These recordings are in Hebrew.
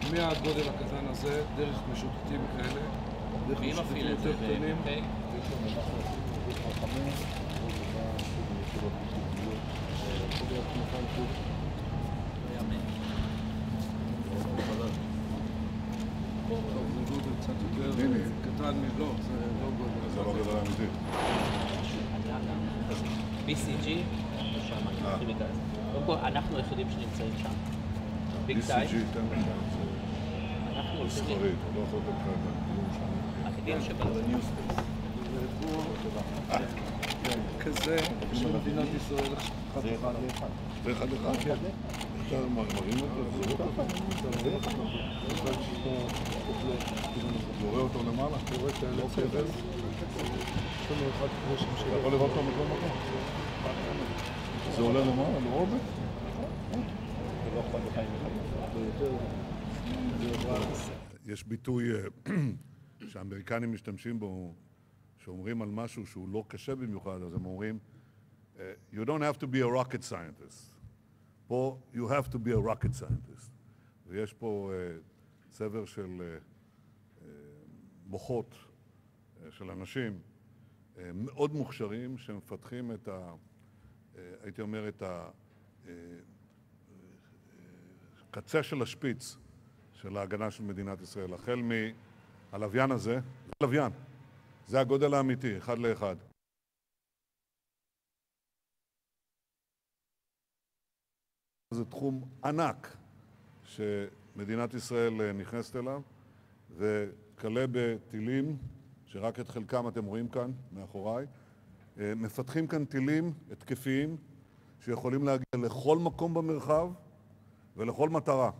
מהגודל הקטן הזה, דרך משוטטים כאלה, דרך משוטטים יותר קטנים. זה גודל קצת יותר קטן מלא, זה לא גודל. זה לא גודל אמיתי. BCG, קודם כל, אנחנו היחידים שנמצאים שם. ביג סייז. BCG, תן לך את זה. אנחנו מסחרית, לא יכול לתת כאלה. היחידים שבאים. כזה של מדינת ישראל, אחד אחד. זה אחד אחד? כן. אתה מרים אותו, זה לא ככה? יורה אותו למעלה? יורה כאלה צבל. יש לנו אחד רושם אתה שלו. יכול לראות אותו מכל מקום. זה עולה למעלה, לרובט? יש ביטוי שהאמריקנים משתמשים בו, שאומרים על משהו שהוא לא קשה במיוחד, אז הם אומרים, you don't have to be a rocket scientist. פה, you have to be a rocket scientist. ויש פה צבר של מוחות של אנשים מאוד מוכשרים שמפתחים את הייתי אומר, את הקצה של השפיץ של ההגנה של מדינת ישראל. החל מהלוויין הזה, זה לוויין, זה הגודל האמיתי, אחד לאחד. זה תחום ענק שמדינת ישראל נכנסת אליו, וכלה בטילים, שרק את חלקם אתם רואים כאן, מאחוריי, מפתחים כאן טילים התקפיים שיכולים להגיע לכל מקום במרחב ולכל מטרה.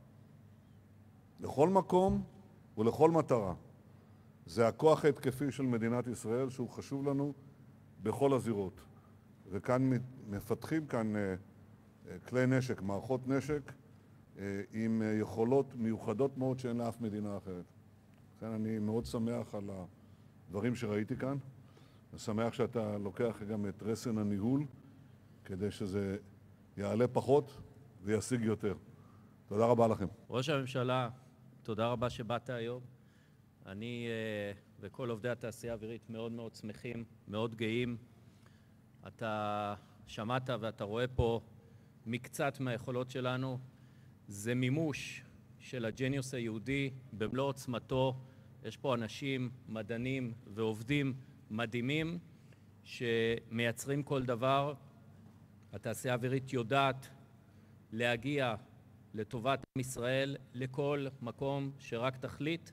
לכל מקום ולכל מטרה. זה הכוח ההתקפי של מדינת ישראל שהוא חשוב לנו בכל הזירות. וכאן מפתחים כאן כלי נשק, מערכות נשק, עם יכולות מיוחדות מאוד שאין לאף מדינה אחרת. לכן אני מאוד שמח על הדברים שראיתי כאן. אני שמח שאתה לוקח גם את רסן הניהול, כדי שזה יעלה פחות וישיג יותר. תודה רבה לכם. ראש הממשלה, תודה רבה שבאת היום. אני וכל עובדי התעשייה האווירית מאוד מאוד שמחים, מאוד גאים. אתה שמעת ואתה רואה פה מקצת מהיכולות שלנו. זה מימוש של הג'ניוס היהודי במלוא עוצמתו. יש פה אנשים, מדענים ועובדים מדהימים שמייצרים כל דבר. התעשייה האווירית יודעת להגיע לטובת עם ישראל לכל מקום שרק תחליט.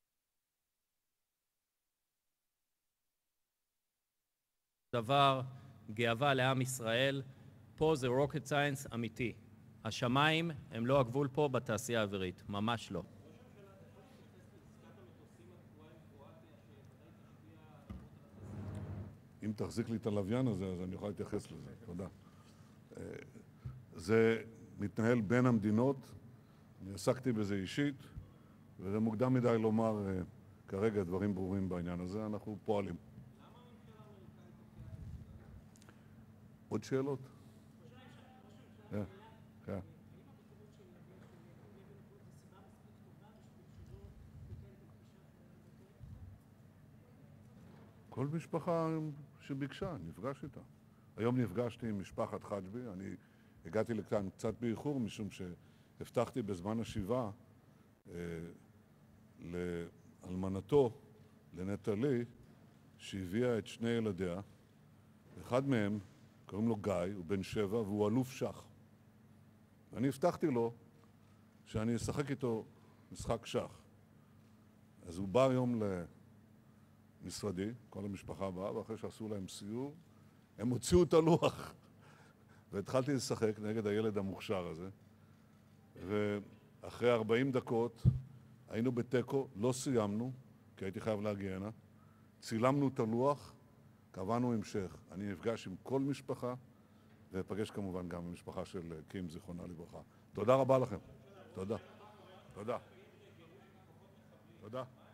דבר גאווה לעם ישראל. פה זה רוקט סיינס אמיתי. השמיים הם לא הגבול פה בתעשייה האווירית, ממש לא. אם תחזיק לי את הלוויין הזה, אז אני יכול להתייחס לזה. תודה. זה מתנהל בין המדינות, אני עסקתי בזה אישית, וזה מוקדם מדי לומר כרגע דברים ברורים בעניין הזה, אנחנו פועלים. עוד שאלות? כן. כל משפחה שביקשה, נפגש איתה. היום נפגשתי עם משפחת חג'בי, אני הגעתי לכאן קצת באיחור, משום שהבטחתי בזמן השבעה לאלמנתו, לנטלי, שהביאה את שני ילדיה. אחד מהם, קוראים לו גיא, הוא בן 7, והוא אלוף שח. ואני הבטחתי לו שאני אשחק איתו משחק שח. אז הוא בא היום למשרדי, כל המשפחה באה, ואחרי שעשו להם סיור, הם הוציאו את הלוח. והתחלתי לשחק נגד הילד המוכשר הזה. ואחרי 40 דקות היינו בטקו, לא סיימנו, כי הייתי חייב להגיע הנה. צילמנו את הלוח, קבענו המשך. אני נפגש עם כל משפחה, ופגש כמובן גם במשפחה של קים, זיכרונה לברכה. תודה רבה לכם. תודה. תודה. תודה.